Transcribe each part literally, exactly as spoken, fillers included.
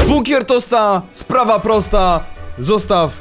Bunkier Tosta, sprawa prosta. Zostaw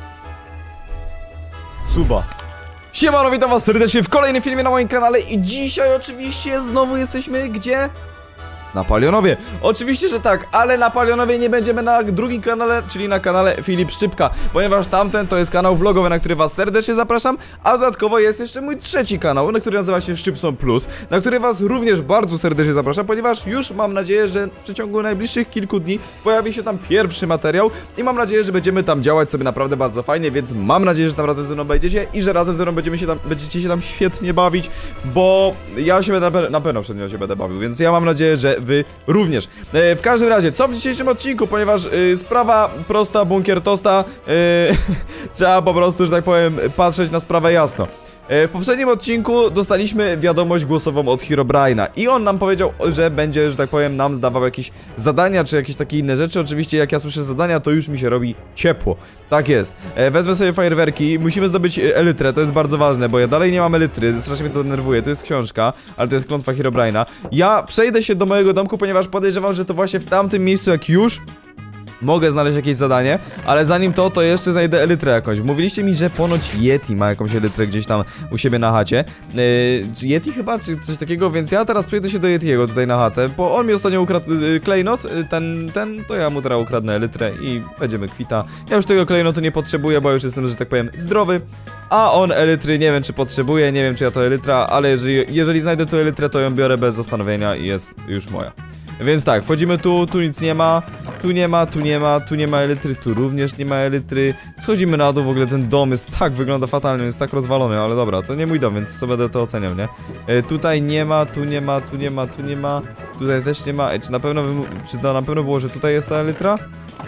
suba. Siemano, witam was serdecznie w kolejnym filmie na moim kanale. I dzisiaj oczywiście znowu jesteśmy gdzie? Na Palionowie. Oczywiście, że tak, ale na Palionowie nie będziemy na drugim kanale, czyli na kanale Filip Szczypka, ponieważ tamten to jest kanał vlogowy, na który was serdecznie zapraszam. A dodatkowo jest jeszcze mój trzeci kanał, na który nazywa się Szczypson Plus, na który was również bardzo serdecznie zapraszam, ponieważ już mam nadzieję, że w przeciągu najbliższych kilku dni pojawi się tam pierwszy materiał. I mam nadzieję, że będziemy tam działać sobie naprawdę bardzo fajnie, więc mam nadzieję, że tam razem ze mną będziecie i że razem ze mną będziemy się tam, będziecie się tam świetnie bawić, bo ja się będę, na, pe na pewno przed nią się będę bawił, więc ja mam nadzieję, że wy również. E, w każdym razie, co w dzisiejszym odcinku, ponieważ e, sprawa prosta, bunkier tosta, e, trzeba po prostu, że tak powiem, patrzeć na sprawę jasno. E, w poprzednim odcinku dostaliśmy wiadomość głosową od Herobrine'a i on nam powiedział, że będzie, że tak powiem, nam zdawał jakieś zadania, czy jakieś takie inne rzeczy. Oczywiście jak ja słyszę zadania, to już mi się robi ciepło. Tak jest. E, wezmę sobie fajerwerki, musimy zdobyć elytrę, to jest bardzo ważne, bo ja dalej nie mam elitry, strasznie mnie to denerwuje, to jest książka, ale to jest klątwa Herobrine'a. Ja przejdę się do mojego domku, ponieważ podejrzewam, że to właśnie w tamtym miejscu, jak już mogę znaleźć jakieś zadanie, ale zanim to, to jeszcze znajdę elytrę jakąś. Mówiliście mi, że ponoć Yeti ma jakąś elytrę gdzieś tam u siebie na chacie. Yy, Yeti chyba, czy coś takiego, więc ja teraz przejdę się do Yetiego tutaj na chatę, bo on mi ostatnio ukradł yy, klejnot, yy, ten, ten, to ja mu teraz ukradnę elytrę i będziemy kwita. Ja już tego klejnotu nie potrzebuję, bo już jestem, że tak powiem, zdrowy, a on elytry nie wiem, czy potrzebuje, nie wiem, czy ja to elytra, ale jeżeli, jeżeli znajdę tu elytrę, to ją biorę bez zastanowienia i jest już moja. Więc tak, wchodzimy tu, tu nic nie ma, tu nie ma, tu nie ma, tu nie ma elitry, tu również nie ma elitry. Schodzimy na dół, w ogóle ten dom jest tak, wygląda fatalnie, jest tak rozwalony, ale dobra, to nie mój dom, więc sobie będę to oceniał, nie? E, tutaj nie ma, tu nie ma, tu nie ma, tu nie ma, tutaj też nie ma. E, czy na pewno, czy to na pewno było, że tutaj jest ta elitra?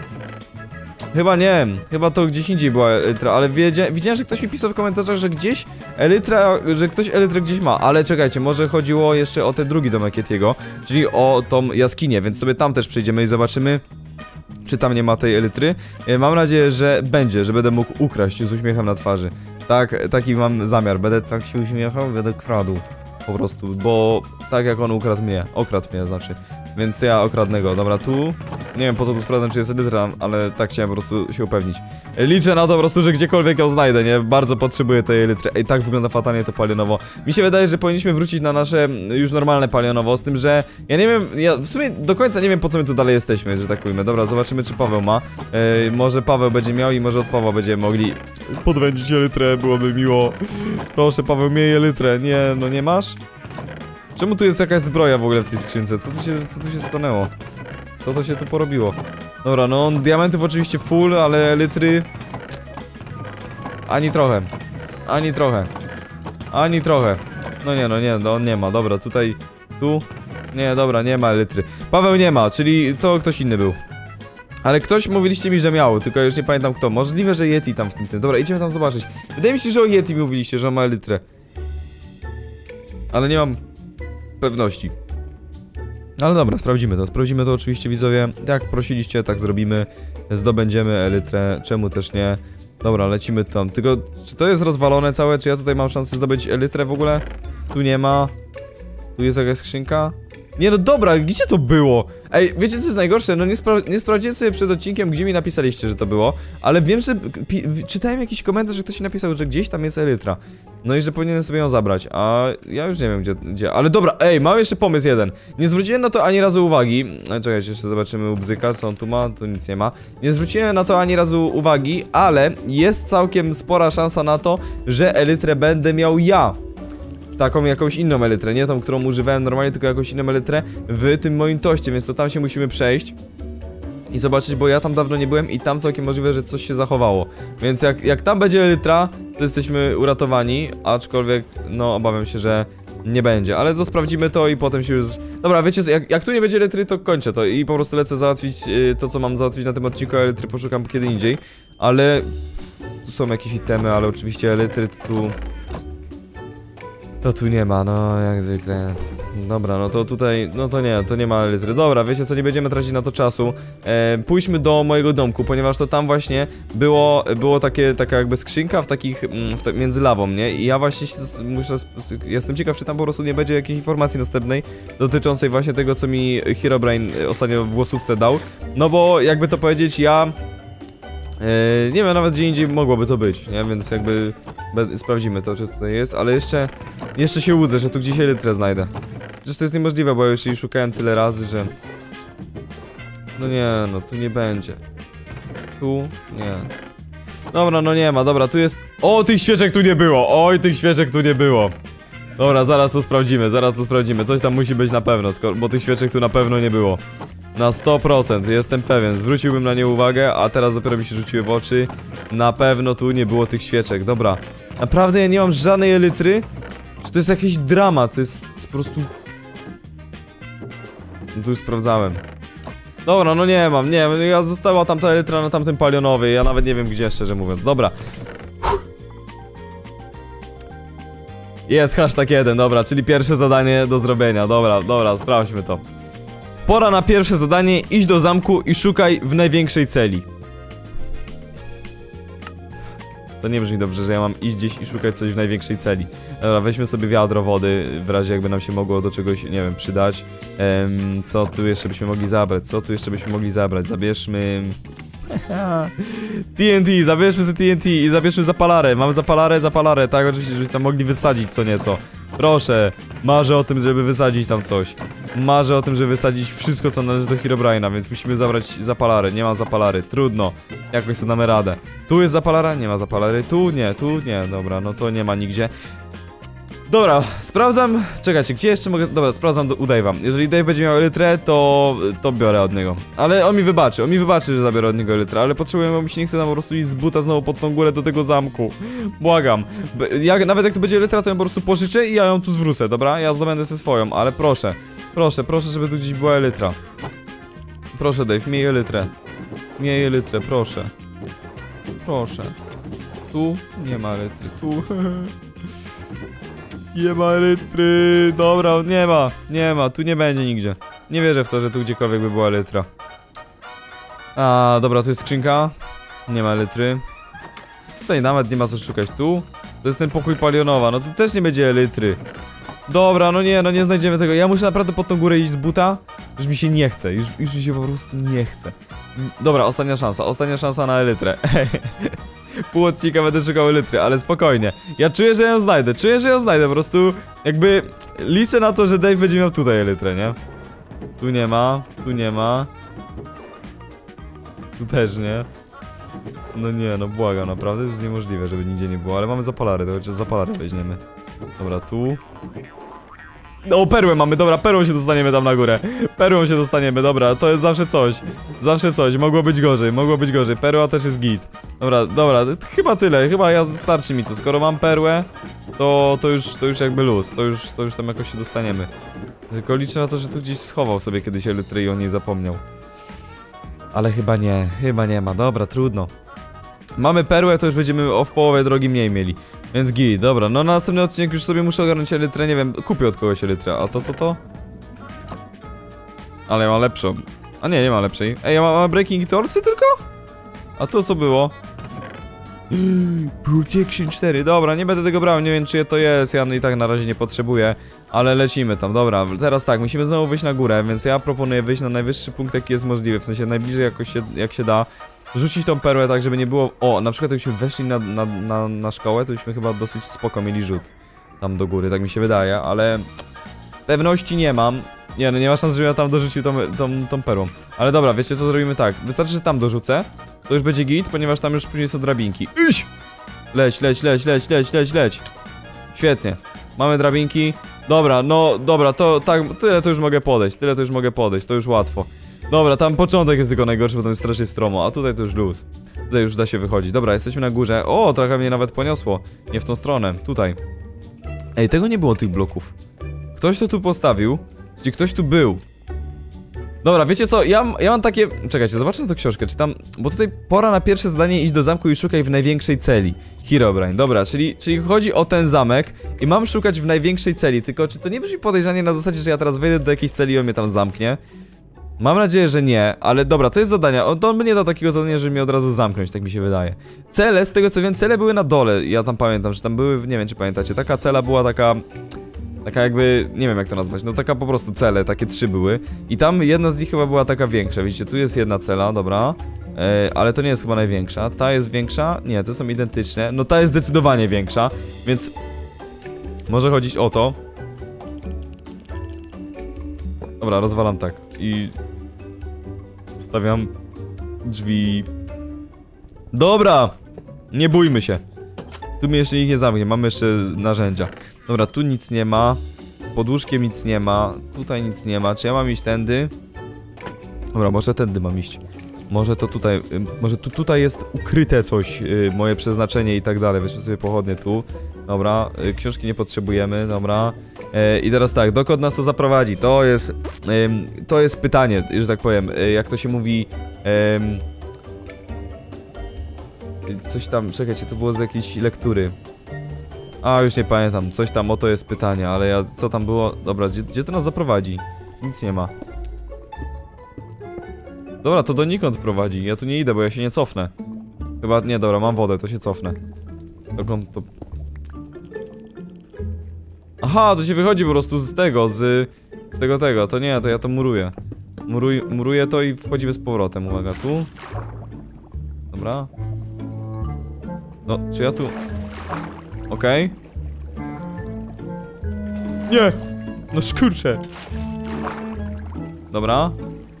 Chyba nie, chyba to gdzieś indziej była elytra, ale wiedzia, widziałem, że ktoś mi pisał w komentarzach, że gdzieś elytra, że ktoś elytrę gdzieś ma, ale czekajcie, może chodziło jeszcze o ten drugi domek Yetiego, czyli o tą jaskinię, więc sobie tam też przejdziemy i zobaczymy, czy tam nie ma tej elitry. Mam nadzieję, że będzie, że będę mógł ukraść z uśmiechem na twarzy. Tak, taki mam zamiar, będę tak się uśmiechał, będę kradł po prostu, bo tak jak on ukradł mnie, okradł mnie znaczy. Więc ja okradnę go. Dobra, tu nie wiem po co tu sprawdzam, czy jest elytra, ale tak chciałem po prostu się upewnić. Liczę na to po prostu, że gdziekolwiek ją znajdę, nie? Bardzo potrzebuję tej elitry. I tak wygląda fatalnie to palionowo. Mi się wydaje, że powinniśmy wrócić na nasze już normalne palionowo, z tym, że ja nie wiem, ja w sumie do końca nie wiem, po co my tu dalej jesteśmy, że tak powiem. Dobra, zobaczymy, czy Paweł ma. Yy, może Paweł będzie miał i może od Pawła będziemy mogli podwędzić elytrę, byłoby miło. Proszę, Paweł, miej elytrę. Nie, no nie masz? Czemu tu jest jakaś zbroja w ogóle w tej skrzynce? Co tu się, co tu się stanęło? Co to się tu porobiło? Dobra, no diamentów oczywiście full, ale litry... Ani trochę. Ani trochę. Ani trochę. No nie, no nie, no on nie ma. Dobra, tutaj... Tu... Nie, dobra, nie ma litry. Paweł nie ma, czyli to ktoś inny był. Ale ktoś mówiliście mi, że miał, tylko już nie pamiętam kto. Możliwe, że Yeti tam w tym tym. Dobra, idziemy tam zobaczyć. Wydaje mi się, że o Yeti mówiliście, że on ma litrę. Ale nie mam pewności. Ale dobra, sprawdzimy to. Sprawdzimy to oczywiście, widzowie. Jak prosiliście, tak zrobimy. Zdobędziemy elytrę. Czemu też nie? Dobra, lecimy tam. Tylko, czy to jest rozwalone całe? Czy ja tutaj mam szansę zdobyć elytrę w ogóle? Tu nie ma. Tu jest jakaś skrzynka. Nie no dobra, gdzie to było? Ej, wiecie co jest najgorsze? No nie, spra nie sprawdziłem sobie przed odcinkiem, gdzie mi napisaliście, że to było. Ale wiem, że czytałem jakiś komentarz, że ktoś mi napisał, że gdzieś tam jest elytra. No i że powinienem sobie ją zabrać, a ja już nie wiem gdzie, gdzie. Ale dobra, ej, mam jeszcze pomysł jeden. Nie zwróciłem na to ani razu uwagi. Czekajcie, jeszcze zobaczymy u Bzyka, co on tu ma, tu nic nie ma. Nie zwróciłem na to ani razu uwagi, ale jest całkiem spora szansa na to, że elytrę będę miał ja. Taką jakąś inną elytrę, nie tą, którą używałem normalnie, tylko jakąś inną elytrę w tym moim toście, więc to tam się musimy przejść i zobaczyć, bo ja tam dawno nie byłem i tam całkiem możliwe, że coś się zachowało. Więc jak, jak tam będzie elytra, to jesteśmy uratowani, aczkolwiek, no, obawiam się, że nie będzie, ale to sprawdzimy to i potem się już... Dobra, wiecie, jak, jak tu nie będzie elitry, to kończę to i po prostu lecę załatwić yy, to, co mam załatwić na tym odcinku, a elitry poszukam kiedy indziej, ale... Tu są jakieś itemy, ale oczywiście elitry tu... To tu nie ma, no jak zwykle. Dobra, no to tutaj, no to nie, to nie ma litry. Dobra, wiecie co, nie będziemy tracić na to czasu. E, pójdźmy do mojego domku, ponieważ to tam właśnie było, było takie, taka jakby skrzynka w takich, mm, w te, między lawą, nie? I ja właśnie się, muszę, jestem ciekaw, czy tam po prostu nie będzie jakiejś informacji następnej dotyczącej właśnie tego, co mi Herobrine ostatnio w głosówce dał. No bo, jakby to powiedzieć, ja... Yy, nie wiem, nawet gdzie indziej mogłoby to być, nie? Więc jakby sprawdzimy to, czy tutaj jest, ale jeszcze jeszcze się łudzę, że tu gdzieś elytrę znajdę. Przecież to jest niemożliwe, bo ja już jej szukałem tyle razy, że... No nie, no tu nie będzie. Tu? Nie. Dobra, no nie ma, dobra, tu jest... O, tych świeczek tu nie było! Oj, tych świeczek tu nie było! Dobra, zaraz to sprawdzimy, zaraz to sprawdzimy. Coś tam musi być na pewno, bo tych świeczek tu na pewno nie było. Na sto procent, jestem pewien. Zwróciłbym na nie uwagę, a teraz dopiero mi się rzuciły w oczy. Na pewno tu nie było tych świeczek, dobra. Naprawdę ja nie mam żadnej elytry? Czy to jest jakiś dramat? To jest, to jest po prostu... No tu już sprawdzałem. Dobra, no nie mam, nie ja została tam ta elytra na tamtym palionowie. Ja nawet nie wiem gdzie, szczerze mówiąc, dobra. Jest hashtag jeden, dobra, czyli pierwsze zadanie do zrobienia. Dobra, dobra, sprawdźmy to. Pora na pierwsze zadanie, idź do zamku i szukaj w największej celi. To nie brzmi dobrze, że ja mam iść gdzieś i szukać coś w największej celi. Dobra, weźmy sobie wiadro wody, w razie jakby nam się mogło do czegoś, nie wiem, przydać. Ehm, co tu jeszcze byśmy mogli zabrać? Co tu jeszcze byśmy mogli zabrać? Zabierzmy... T N T, zabierzmy sobie T N T i zabierzmy zapalarę. Mamy zapalarę, zapalarę, tak, oczywiście, żebyśmy tam mogli wysadzić co nieco. Proszę, marzę o tym, żeby wysadzić tam coś. Marzę o tym, żeby wysadzić wszystko, co należy do Herobrine'a, więc musimy zabrać zapalarę. Nie ma zapalary, trudno. Jakoś sobie damy radę. Tu jest zapalara? Nie ma zapalary. Tu nie, tu nie, dobra, no to nie ma nigdzie. Dobra, sprawdzam, czekajcie, gdzie jeszcze mogę, dobra, sprawdzam do, u Dave'a. Jeżeli Dave będzie miał elytrę, to, to biorę od niego. Ale on mi wybaczy, on mi wybaczy, że zabiorę od niego elytrę, ale potrzebuję, bo mi się nie chce tam po prostu iść z buta znowu pod tą górę do tego zamku. Błagam. Ja, nawet jak to będzie elytra, to ją po prostu pożyczę i ja ją tu zwrócę, dobra? Ja zdobędę sobie swoją, ale proszę, proszę, proszę, żeby tu gdzieś była elytra. Proszę Dave, miej elytrę. Miej elytrę, proszę. Proszę. Tu nie ma elytry, tu... Nie ma elytry, dobra, nie ma, nie ma, tu nie będzie nigdzie. Nie wierzę w to, że tu gdziekolwiek by była elytra. A, dobra, tu jest skrzynka. Nie ma elytry. Tutaj nawet nie ma co szukać, tu. To jest ten pokój palionowa, no tu też nie będzie elytry. Dobra, no nie, no nie znajdziemy tego. Ja muszę naprawdę pod tą górę iść z buta. Już mi się nie chce, już, już mi się po prostu nie chce. Dobra, ostatnia szansa, ostatnia szansa na elytrę. Pół odcinka będę szukał elytry, ale spokojnie. Ja czuję, że ją znajdę, czuję, że ją znajdę, po prostu jakby liczę na to, że Dave będzie miał tutaj elytrę, nie? Tu nie ma, tu nie ma. Tu też nie. No nie, no błagam, naprawdę to jest niemożliwe, żeby nigdzie nie było, ale mamy zapalary, to chociaż zapalary weźmiemy. Dobra, tu. O, perłę mamy, dobra, perłą się dostaniemy tam na górę. Perłą się dostaniemy, dobra, to jest zawsze coś. Zawsze coś, mogło być gorzej, mogło być gorzej. Perła też jest git. Dobra, dobra, chyba tyle, chyba ja starczy mi to. Skoro mam perłę, to, to już to już jakby luz, to już, to już tam jakoś się dostaniemy. Tylko liczę na to, że tu gdzieś schował sobie kiedyś elytrę i on nie zapomniał. Ale chyba nie, chyba nie ma, dobra, trudno. Mamy perłę, to już będziemy o w połowie drogi mniej mieli. Więc git, dobra, no na następny odcinek już sobie muszę ogarnąć elytrę, nie wiem, kupię od kogoś elytrę, a to co to? Ale ja mam lepszą. A nie, nie ma lepszej. Ej, ja mam, mam Breaking Torcy tylko? A to co było? Protection cztery, dobra, nie będę tego brał, nie wiem czyje to jest, ja i tak na razie nie potrzebuję. Ale lecimy tam, dobra, teraz tak, musimy znowu wyjść na górę, więc ja proponuję wyjść na najwyższy punkt jaki jest możliwy, w sensie najbliżej jakoś się, jak się da. Rzucić tą perłę tak, żeby nie było... O, na przykład jakbyśmy weszli na, na, na, na szkołę, to byśmy chyba dosyć spoko mieli rzut tam do góry, tak mi się wydaje, ale... Pewności nie mam. Nie, no nie ma szans, żebym ja tam dorzucił tą, tą, tą perłą. Ale dobra, wiecie co, zrobimy tak. Wystarczy, że tam dorzucę, to już będzie git, ponieważ tam już później są drabinki. Iść! Leć, leć, leć, leć, leć, leć, leć. Świetnie. Mamy drabinki. Dobra, no, dobra, to tak, tyle to już mogę podejść, tyle to już mogę podejść, to już łatwo. Dobra, tam początek jest tylko najgorszy, bo tam jest strasznie stromo, a tutaj to już luz. Tutaj już da się wychodzić. Dobra, jesteśmy na górze. O, trochę mnie nawet poniosło. Nie w tą stronę, tutaj. Ej, tego nie było tych bloków. Ktoś to tu postawił. Czyli ktoś tu był. Dobra, wiecie co, ja, ja mam takie... Czekajcie, zobaczę na tę książkę, czy tam... Bo tutaj pora na pierwsze zadanie, iść do zamku i szukaj w największej celi. Herobrine, dobra, czyli, czyli chodzi o ten zamek i mam szukać w największej celi, tylko czy to nie brzmi podejrzanie na zasadzie, że ja teraz wejdę do jakiejś celi i on mnie tam zamknie? Mam nadzieję, że nie, ale dobra, to jest zadanie. On, on by nie dał takiego zadania, żeby mnie od razu zamknąć, tak mi się wydaje. Cele, z tego co wiem, cele były na dole. Ja tam pamiętam, że tam były, nie wiem czy pamiętacie, taka cela była taka... Taka jakby, nie wiem jak to nazwać, no taka po prostu cele, takie trzy były. I tam jedna z nich chyba była taka większa, widzicie, tu jest jedna cela, dobra. E, ale to nie jest chyba największa. Ta jest większa? Nie, te są identyczne. No ta jest zdecydowanie większa, więc... Może chodzić o to. Dobra, rozwalam tak. I... Stawiam... Drzwi... Dobra! Nie bójmy się. Tu mnie jeszcze nikt nie zamknie, mamy jeszcze narzędzia. Dobra, tu nic nie ma. Pod łóżkiem nic nie ma. Tutaj nic nie ma. Czy ja mam iść tędy? Dobra, może tędy mam iść. Może to tutaj... Może tu, tutaj jest ukryte coś, yy, moje przeznaczenie i tak dalej. Weźmy sobie pochodnie tu. Dobra, yy, książki nie potrzebujemy, dobra. Yy, I teraz tak, dokąd nas to zaprowadzi? To jest... Yy, to jest pytanie, że tak powiem. Yy, jak to się mówi... Yy, coś tam, czekajcie, to było z jakiejś lektury. A, już nie pamiętam, coś tam, oto jest pytanie, ale ja, co tam było? Dobra, gdzie, gdzie to nas zaprowadzi? Nic nie ma. Dobra, to donikąd prowadzi, ja tu nie idę, bo ja się nie cofnę. Chyba, nie, dobra, mam wodę, to się cofnę. Dokąd to... Aha, to się wychodzi po prostu z tego, z... Z tego, tego, to nie, to ja to muruję. Muruj, muruję to i wchodzimy z powrotem, uwaga, tu. Dobra. No, czy ja tu... Okej. Okay. Nie! No skurczę! Dobra.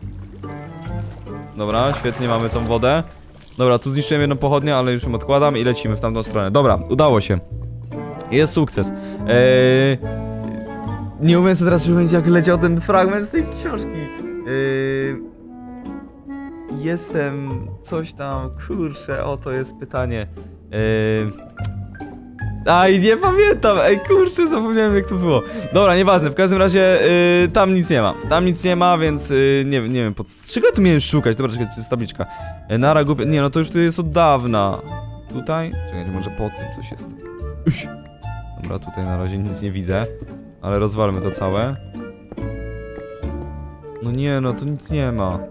Dobra, świetnie, mamy tą wodę. Dobra, tu zniszczyłem jedną pochodnię, ale już ją odkładam i lecimy w tamtą stronę. Dobra, udało się. Jest sukces. Eee... Nie umiem sobie teraz przypomnieć, jak leciał ten fragment z tej książki. Eee... Jestem... coś tam... Kurczę, o to jest pytanie. Eee... Aj, nie pamiętam, ej kurczę, zapomniałem jak to było. Dobra, nieważne, w każdym razie yy, tam nic nie ma. Tam nic nie ma, więc yy, nie, nie wiem, pod... czego tu miałem szukać? Dobra, czekaj, tu jest tabliczka. Yy, Nara głupia, nie no to już tu jest od dawna. Tutaj? Czekajcie, może pod tym coś jest. Uś. Dobra, tutaj na razie nic nie widzę. Ale rozwalmy to całe. No nie no, tu nic nie ma.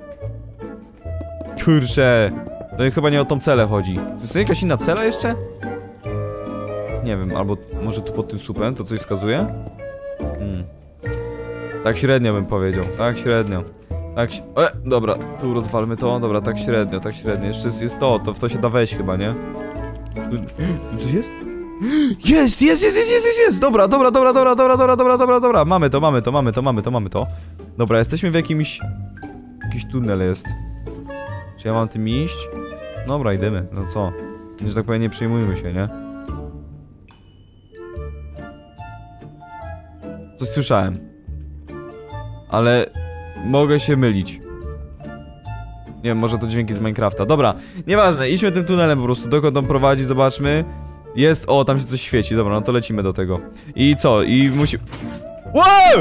Kurczę. To chyba nie o tą celę chodzi. Czy jest jakaś inna cela jeszcze? Nie wiem, albo może tu pod tym słupem to coś wskazuje? Hmm. Tak średnio bym powiedział, tak średnio. Tak się... E, dobra, tu rozwalmy to, dobra, tak średnio, tak średnio. Jeszcze jest to, to w to się da wejść chyba, nie? Tu, tu coś jest? Jest, jest, jest, jest, jest, jest, jest! Dobra, dobra, dobra, dobra, dobra, dobra, dobra, dobra, dobra. Mamy to, mamy to, mamy to, mamy to, mamy to. Dobra, jesteśmy w jakimś... Jakiś tunel jest. Czy ja mam tym iść? Dobra, idziemy, no co? Że tak powiem, nie przejmujmy się, nie? Coś słyszałem. Ale... Mogę się mylić. Nie wiem, może to dźwięki z Minecrafta. Dobra, nieważne, idźmy tym tunelem po prostu. Dokąd on prowadzi, zobaczmy. Jest, o, tam się coś świeci. Dobra, no to lecimy do tego. I co? I musi... Wow!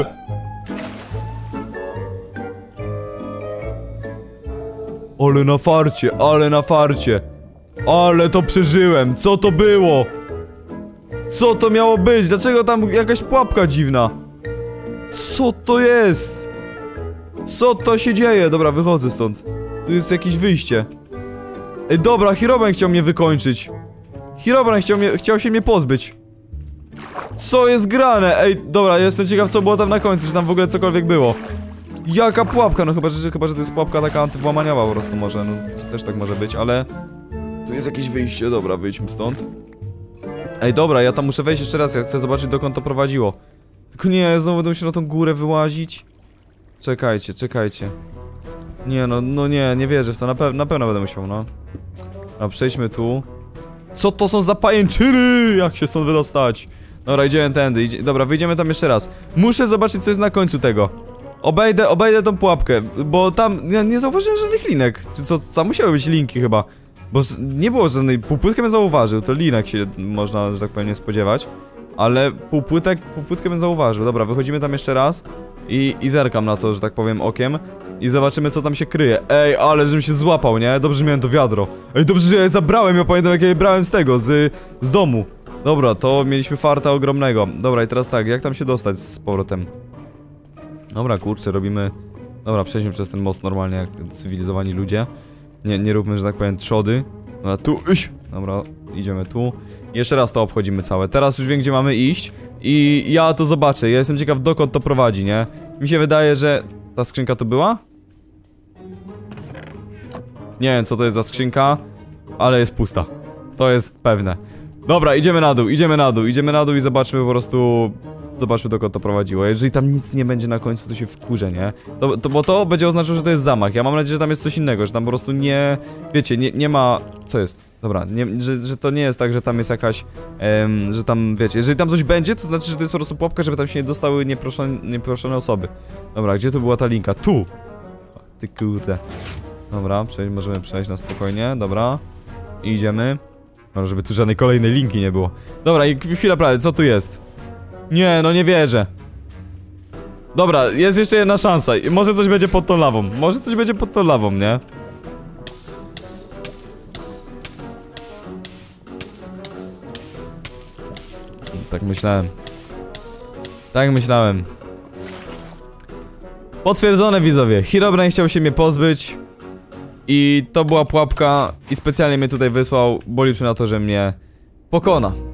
Ale na farcie, ale na farcie. Ale to przeżyłem, co to było? Co to miało być? Dlaczego tam jakaś pułapka dziwna? Co to jest? Co to się dzieje? Dobra, wychodzę stąd. Tu jest jakieś wyjście. Ej, dobra, Herobrine chciał mnie wykończyć. Herobrine chciał, mnie, chciał się mnie pozbyć. Co jest grane? Ej, dobra, jestem ciekaw, co było tam na końcu, czy tam w ogóle cokolwiek było. Jaka pułapka? No chyba, że, chyba, że to jest pułapka taka antywłamaniowa po prostu może, no też tak może być, ale... Tu jest jakieś wyjście, dobra, wyjdźmy stąd. Ej, dobra, ja tam muszę wejść jeszcze raz, ja chcę zobaczyć, dokąd to prowadziło. Tylko nie, znowu będę musiał na tą górę wyłazić. Czekajcie, czekajcie. Nie, no, no nie, nie wierzę w to, na, pe na pewno będę musiał, no. No, przejdźmy tu. Co to są za pajęczyny? Jak się stąd wydostać? Dobra, idziemy tędy, idzie... dobra, wyjdziemy tam jeszcze raz. Muszę zobaczyć, co jest na końcu tego. Obejdę, obejdę tą pułapkę, bo tam nie, nie zauważyłem żadnych linek. Czy co, tam musiały być linki chyba. Bo nie było żadnej, półpłytkę bym zauważył, to linek się można, że tak powiem, nie spodziewać. Ale półpłytek, półpłytkę bym zauważył. Dobra, wychodzimy tam jeszcze raz. i, i zerkam na to, że tak powiem, okiem. I zobaczymy, co tam się kryje. Ej, ale żebym się złapał, nie? Dobrze, że miałem to wiadro. Ej, dobrze, że ja je zabrałem, ja pamiętam, jak ja je brałem z tego, z, z domu. Dobra, to mieliśmy farta ogromnego. Dobra, i teraz tak, jak tam się dostać z powrotem? Dobra, kurczę, robimy... Dobra, przejdźmy przez ten most normalnie, jak cywilizowani ludzie. Nie, nie róbmy, że tak powiem, trzody. Dobra, tu, iść. Dobra, idziemy tu. I jeszcze raz to obchodzimy całe. Teraz już wiem, gdzie mamy iść. I ja to zobaczę. Ja jestem ciekaw, dokąd to prowadzi, nie? Mi się wydaje, że... Ta skrzynka to była? Nie wiem, co to jest za skrzynka, ale jest pusta. To jest pewne. Dobra, idziemy na dół, idziemy na dół, idziemy na dół i zobaczmy po prostu... Zobaczmy, dokąd to prowadziło. Jeżeli tam nic nie będzie na końcu, to się wkurzę, nie? To, to, bo to będzie oznaczało, że to jest zamach. Ja mam nadzieję, że tam jest coś innego, że tam po prostu nie... Wiecie, nie, nie ma... Co jest? Dobra, nie, że, że to nie jest tak, że tam jest jakaś... Em, że tam, wiecie, jeżeli tam coś będzie, to znaczy, że to jest po prostu pułapka, żeby tam się nie dostały nieproszone, nieproszone osoby. Dobra, gdzie tu była ta linka? Tu! Ty kurde. Dobra, przejść, możemy przejść na spokojnie, dobra. I idziemy. No, żeby tu żadnej kolejnej linki nie było. Dobra, i chwila prawdy, co tu jest? Nie, no nie wierzę. Dobra, jest jeszcze jedna szansa. Może coś będzie pod tą lawą. Może coś będzie pod tą lawą, nie? Tak myślałem. Tak myślałem. Potwierdzone, widzowie. Herobrine chciał się mnie pozbyć. I to była pułapka. I specjalnie mnie tutaj wysłał, bo liczy na to, że mnie pokona.